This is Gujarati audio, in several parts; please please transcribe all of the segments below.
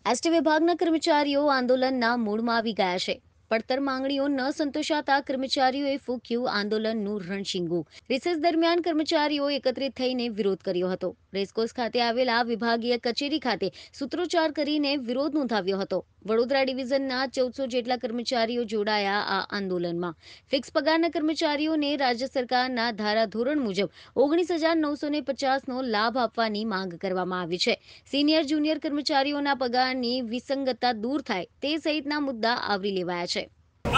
એસટી વિભાગના કર્મચારીઓ આંદોલનના મૂળમાં આવી ગયા છે. પડતર માંગણીઓ ન સંતોષાતા કર્મચારીઓએ ફૂંક્યું આંદોલનનું રણશીંગું. રિસેસ દરમિયાન કર્મચારીઓ એકત્રિત થઈને વિરોધ કર્યો હતો. રેસકોર્સ ખાતે આવેલા વિભાગીય કચેરી ખાતે સૂત્રોચ્ચાર કરીને વિરોધ નોંધાવ્યો હતો. વડોદરા ડિવિઝનના 1400 જેટલા કર્મચારીઓ જોડાયા આ આંદોલનમાં. ફિક્સ પગારના કર્મચારીઓને રાજ્ય સરકારના ધારાધોરણ મુજબ 19,950નો લાભ આપવાની માંગ કરવામાં આવી છે. સિનિયર જુનિયર કર્મચારીઓના પગારની વિસંગતતા દૂર થાય તે સહિતના મુદ્દા આવરી લેવાયા છે.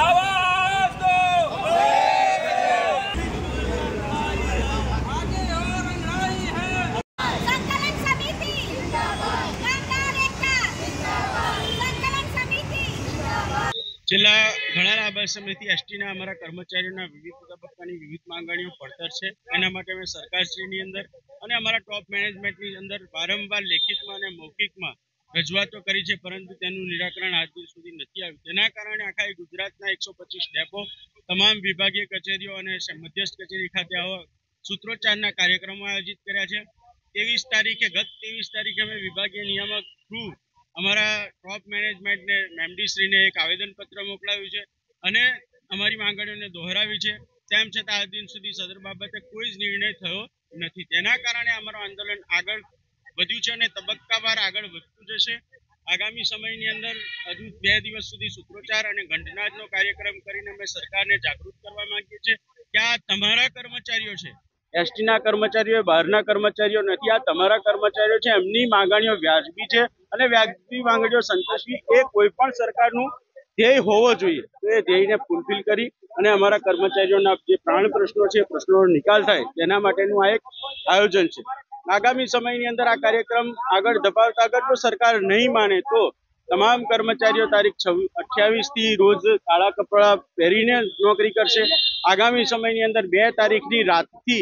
છેલ્લા ઘણા લાંબા સમયથી એસટીના અમારા કર્મચારીઓના વિવિધ તબક્કાની વિવિધ માંગણીઓ પડતર છે. એના માટે અમે સરકારશ્રીની અંદર અને અમારા ટોપ મેનેજમેન્ટની અંદર વારંવાર લેખિતમાં અને મૌખિકમાં રજૂઆતો કરી છે, પરંતુ તેનું નિરાકરણ આજ દિન સુધી નથી આવ્યું. તેના કારણે આખા ગુજરાતના 125 ડેપો, તમામ વિભાગીય કચેરીઓ અને મધ્યસ્થ કચેરી ખાતે આવા સૂત્રોચ્ચારના કાર્યક્રમો આયોજિત કર્યા છે. ગત 23 તારીખે અમે વિભાગીય નિયામક થ્રુ અમારા ટોપ મેનેજમેન્ટને એમડીશ્રીને એક આવેદનપત્ર મોકલાવ્યું છે અને અમારી માંગણીઓને દોહરાવી છે. તેમ છતાં આજ દિન સુધી સદર બાબતે કોઈ જ નિર્ણય થયો નથી. તેના કારણે અમારું આંદોલન આગળ વધ્યું છે અને તબક્કાવાર આગળ વધતું જશે. આગામી સમયની અંદર હજુ 2 દિવસ સુધી સૂત્રોચ્ચાર અને ઘંટનાદનો કાર્યક્રમ કરીને અમે સરકારને જાગૃત કરવા માંગીએ છીએ કે આ તમારા કર્મચારીઓ છે, એસટીના કર્મચારીઓ બહારના કર્મચારીઓ નથી. આ તમારા કર્મચારીઓ છે, એમની માંગણીઓ વ્યાજબી છે અને વ્યાજબી માંગણીઓ સંતોષવી એ કોઈ પણ સરકારનું ધ્યેય હોવો જોઈએ. તો એ ધ્યેયને ફૂલફિલ કરી અને અમારા કર્મચારીઓના જે પ્રાણ પ્રશ્નો છે, પ્રશ્નોનો નિકાલ થાય તેના માટેનું આ એક આયોજન છે. આગામી સમયની અંદર આ કાર્યક્રમ આગળ ધપાવતા આગળ જો સરકાર નહીં માને તો તમામ કર્મચારીઓ તારીખ 28થી રોજ કાળા કપડા પહેરીને નોકરી કરશે. આગામી સમયની અંદર 2 તારીખની રાતથી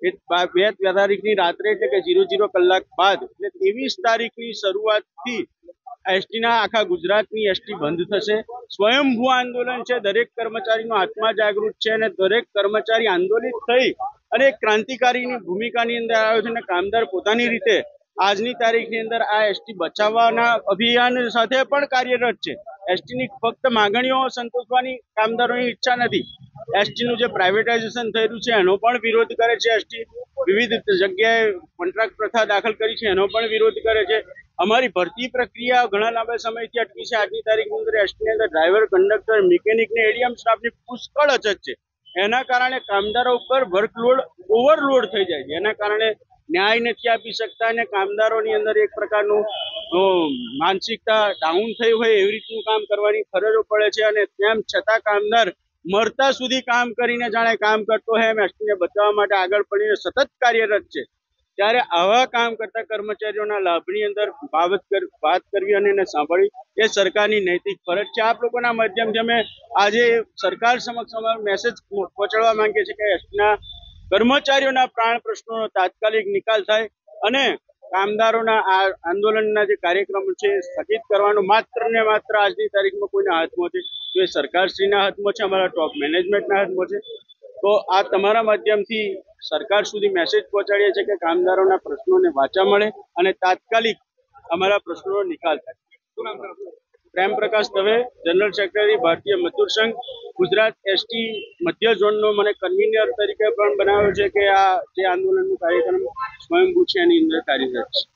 2 તારીખની રાત્રે એટલે કે 00 કલાક બાદ એટલે 23 તારીખની શરૂઆતથી એસટીના આખા ગુજરાતની એસટી બંધ થશે. સ્વયંભૂ આંદોલન છે. દરેક કર્મચારીનો આત્મા જાગૃત છે અને દરેક કર્મચારી આંદોલિત થઈ અને ક્રાંતિકારીની ભૂમિકાની અંદર આવ્યો છે અને કામદાર પોતાની રીતે આજની તારીખની અંદર આ એસટી બચાવવાના અભિયાન સાથે પણ કાર્યરત છે. એસટીની ફક્ત માંગણીઓ સંતોષવાની કામદારોની ઈચ્છા નથી. એસટીનું જે પ્રાઇવેટાઇઝેશન થયેલું છે એનો પણ વિરોધ કરે છે. એસટી વિવિધ જગ્યાએ કોન્ટ્રાક્ટ પ્રથા દાખલ કરી છે એનો પણ વિરોધ કરે છે. અમારી ભરતી પ્રક્રિયા ઘણા લાંબા સમયથી અટકી છે. આજની તારીખની અંદર એસટીની અંદર ડ્રાઈવર, કંડક્ટર, મિકેનિક ને એડીએમ સ્ટાફની પુષ્કળ અછત છે. એના કારણે કામદારો ઉપર વર્કલોડ ઓવરલોડ થઈ જાય છે. એના કારણે ન્યાય નથી આપી શકતા અને કામદારોની અંદર એક પ્રકારનું માનસિકતા ડાઉન થઈ હોય એવી રીતનું કામ કરવાની ફરજો પડે છે અને તેમ છતાં કામદાર મરતા સુધી કામ કરીને જાણે કામ કરતો હોય એમ એસટીને બચાવવા માટે આગળ પડીને સતત કાર્યરત છે. ત્યારે આવા કામ કરતા કર્મચારીઓના લાભની અંદર વાત કરવી અને એને સાંભળવી એ સરકારની નૈતિક ફરજ છે. આપ લોકોના માધ્યમથી અમે આજે સરકાર સમક્ષ અમારો મેસેજ પહોંચાડવા માંગીએ છીએ કે એસટીના કર્મચારીઓના પ્રાણ પ્રશ્નોનો તાત્કાલિક નિકાલ થાય અને કામદારોના આ આંદોલનના જે કાર્યક્રમો છે સ્થગિત કરવાનો માત્ર ને માત્ર આજની તારીખમાં કોઈના હાથમાં છે તો એ સરકારશ્રીના હાથમાં છે, અમારા ટોપ મેનેજમેન્ટના હાથમાં છે. તો આ તમારા માધ્યમથી સરકાર સુધી મેસેજ પહોંચાડીએ છીએ કે કામદારોના પ્રશ્નોને વાચા મળે અને તાત્કાલિક અમારા પ્રશ્નોનો નિકાલ થાય. પ્રેમ પ્રકાશ દવે, જનરલ સેક્રેટરી, ભારતીય મજદૂર સંઘ, ગુજરાત એસટી મધ્ય ઝોનનો મને કન્વીનર તરીકે પણ બનાવ્યો છે કે આ જે આંદોલનનું કાર્યક્રમ સ્વયંભૂ છે એની અંદર કાર્યરત છે.